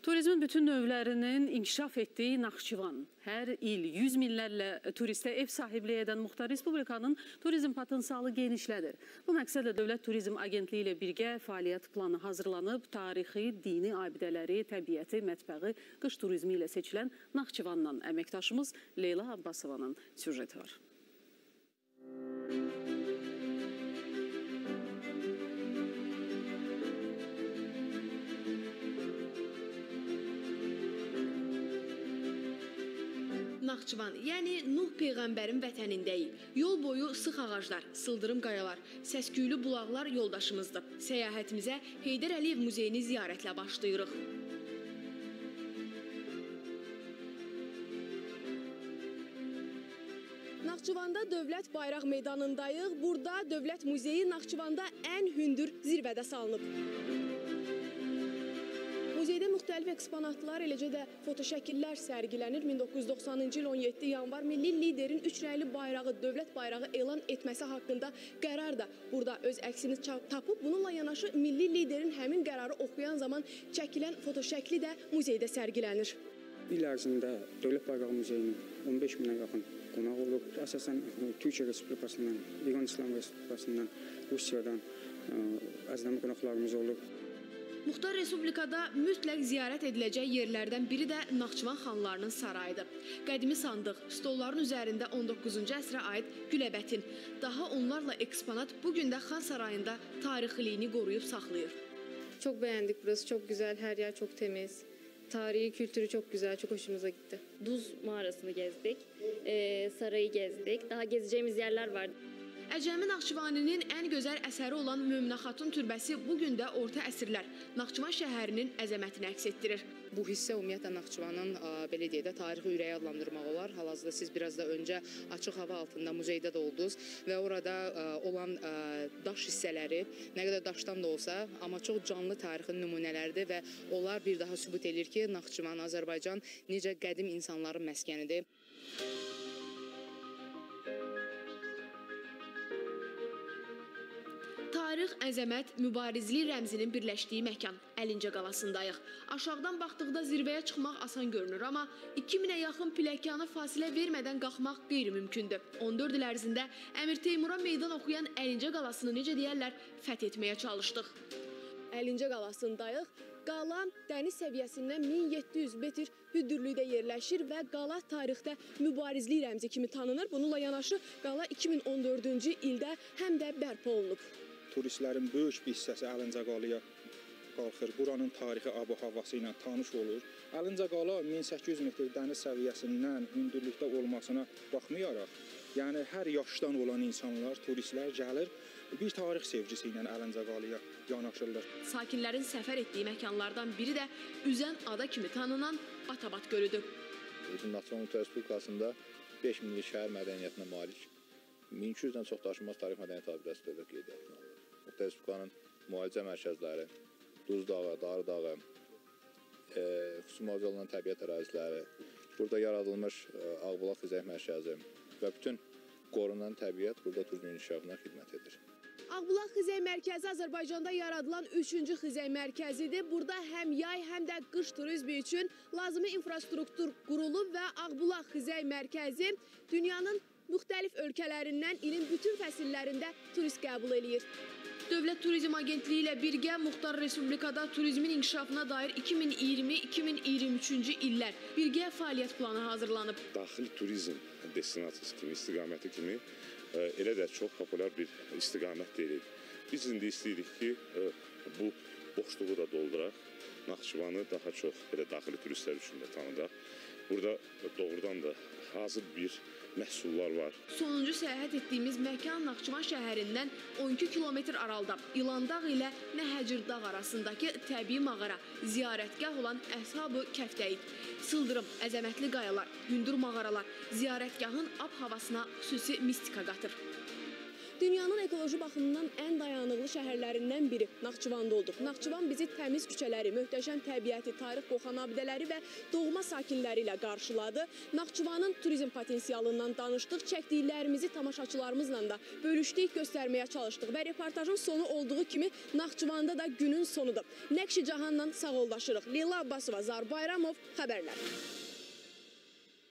Turizmin bütün növlərinin inkişaf etdiyi Naxçıvan hər il 100 minlərlə turistə ev sahibliyi edən Muxtar Respublikanın turizm potensialı genişlədir. Bu məqsədlə Dövlət Turizm Agentliyi ilə birgə fəaliyyət planı hazırlanıb, tarixi, dini abidələri, təbiəti, mətbəği, qış turizmi ilə seçilən Naxçıvandan əməkdaşımız Leyla Abbasovanın süjeti var. Naxçıvan, yəni Nuh Peyğəmbərin vətənindəyik. Yol boyu sıx ağaclar, sıldırım qayalar, səsküylü bulaqlar yoldaşımızdır. Səyahətimizə Heydər Əliyev Muzeyini ziyarətlə başlayırıq. Naxçıvanda Dövlət Bayraq meydanındayıq. Burada Dövlət Muzeyi Naxçıvanda ən hündür zirvədə salınıb. Muzeydə müxtəlif eksponatlar, eləcə də fotoşəkillər sərgilənir. 1990-cı il 17 yanvar milli liderin 3 rəngli bayrağı, dövlət bayrağı elan etməsi haqqında qərar da burada öz əksini tapıb. Bununla yanaşı milli liderin həmin qərarı oxuyan zaman çəkilən fotoşəkli də muzeydə sərgilənir. İl ərzində Dövlət Bayrağı Muzeyinin 15 minə yaxın qonaq olub. Əsasən Türkiyə Respublikasından, İran İslam Respublikasından, Rusiyadan əzəmi qonaqlarımız olub. Muxtar Respublikada mütləq ziyarət ediləcək yerlərdən biri də Naxçıvan xanlarının sarayıdır. Qədimi sandıq, stolların üzərində 19-cu əsrə aid güləbətin. Daha onlarla eksponat bugün də xan sarayında tarixiliyini qoruyub saxlayır. Çok beğendik burası, çok güzel, her yer çok temiz. Tarihi, kültürü çok güzel, çok hoşumuza gitti. Duz mağarasını gezdik, sarayı gezdik, daha gezeceğimiz yerler var. Əcəmi Naxçıvaninin ən gözəl əsəri olan Möminə Xatun türbəsi bugün də orta əsrlər Naxçıvan şəhərinin əzəmətini əks etdirir. Bu hissə ümumiyyətlə Naxçıvanın belə deyək də tarixi ürəyi adlandırmaq olar. Hal-hazırda siz biraz da öncə açıq hava altında muzeydə də oldunuz və orada olan daş hissələri nə qədər daşdan da olsa, amma çox canlı tarixin nümunələridir və onlar bir daha sübut edir ki, Naxçıvan, Azərbaycan necə qədim insanların məskənidir. Tarix, əzəmət, mübarizlik rəmzinin birləşdiyi məkan Əlincə qalasındayıq. Aşağıdan baxdıqda zirvəyə çıxmaq asan görünür, amma 2000-ə yaxın pilləkana fasilə vermədən qalxmaq qeyri-mümkündür. 14 il ərzində Əmir Teymura meydan oxuyan Əlincə qalasını necə deyərlər, fəth etməyə çalışdıq. Əlincə qalasındayıq. Qala dəniz səviyyəsindən 1700 metr hündürlükdə yerləşir və qala tarixdə mübarizlik rəmzi kimi tanınır. Bununla yanaşı qala 2014-cü ildə həm də bərpa olunub. Turistlərin böyük bir hissəsi Əlincə qalaya qalxır. Buranın tarixi, ab-havası ilə tanış olur. Əlincə qala 1800 metr dəniz səviyyəsindən hündürlükdə olmasına baxmayaraq, yəni hər yaşdan olan insanlar, turistlər gəlir, bir tarix sevgisi ilə Əlincə qalaya yanaşırlar. Sakinlərin səfər etdiyi məkanlardan biri də üzən ada kimi tanınan Atabat gölüdür. Naxçıvan Respublikasında 5 minlik şəhər mədəniyyətinə malik 1200-dən çox daşınmaz tarix mədəniyyət abidəsi dövlət qeydiyyatına alınır. Respublikanın müalicə mərkəzləri, Duz dağı, Darı dağı, xüsusi müalicə olunan təbiət əraziləri, burada yaradılmış Ağbulaq Xizək mərkəzi və bütün qorunan təbiət burada turizmin inkişafına xidmət edir. Ağbulaq Xizək mərkəzi Azərbaycanda yaradılan 3-cü xizək mərkəzidir. Burada həm yay, həm də qış turizmi üçün lazımi infrastruktur qurulub və Ağbulaq Xizək mərkəzi dünyanın müxtəlif ölkələrindən ilin bütün fəsillərində turist qəbul edir. Dövlət Turizm Agentliyi ilə birgə Muxtar Respublikada turizmin inkişafına dair 2020-2023-cü illər birgə fəaliyyət planı hazırlanıb. Daxili turizm destinasiyası kimi, istiqaməti kimi elə də çox populyar bir istiqamət deyil. Biz indi istəyirik ki, bu boşluğu da dolduraq, Naxçıvanı daha çox belə daxili turistlər üçün də tanıdaq. Burada doğrudan da hazır bir məhsullar var. Sonuncu səyahət etdiyimiz məkan Naxçıvan şəhərindən 12 kilometr aralıda İlandağ ilə Nəhəcir dağ arasındakı təbii mağara, ziyarətgah olan Əshab-ı Kəftəyik. Sıldırım, əzəmətli qayalar, hündür mağaralar ziyarətgahın ab havasına xüsusi mistika qatır. Dünyanın ekoloji baxımından ən dayanıqlı şəhərlərindən biri Naxçıvanda olduq. Naxçıvan bizi təmiz küçələri, möhtəşəm təbiəti, tarix qoxan abidələri və doğma sakinləri ilə qarşıladı. Naxçıvanın turizm potensialından danışdıq, çəkdiklərimizi tamaşaçılarımızla da bölüşdük, göstərməyə çalışdıq və reportajın sonu olduğu kimi Naxçıvanda da günün sonudur. Nəqşi Cahanla sağollaşırıq. Leyla Abbasova, Zar Bayramov, xəbərlər.